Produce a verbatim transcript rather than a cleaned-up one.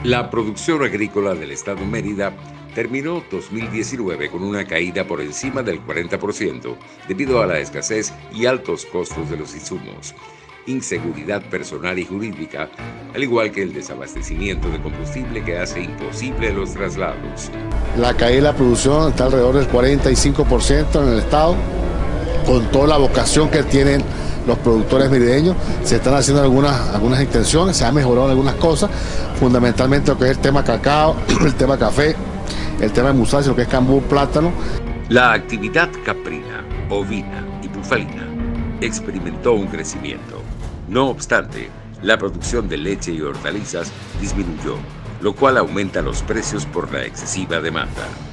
La producción agrícola del estado Mérida terminó dos mil diecinueve con una caída por encima del cuarenta por ciento debido a la escasez y altos costos de los insumos, inseguridad personal y jurídica, al igual que el desabastecimiento de combustible que hace imposible los traslados. La caída de la producción está alrededor del cuarenta y cinco por ciento en el estado, con toda la vocación que tienen los productores merideños. Se están haciendo algunas, algunas intenciones, se han mejorado algunas cosas, fundamentalmente lo que es el tema cacao, el tema café, el tema de musáceo, lo que es cambur, plátano. La actividad caprina, ovina y bufalina experimentó un crecimiento. No obstante, la producción de leche y hortalizas disminuyó, lo cual aumenta los precios por la excesiva demanda.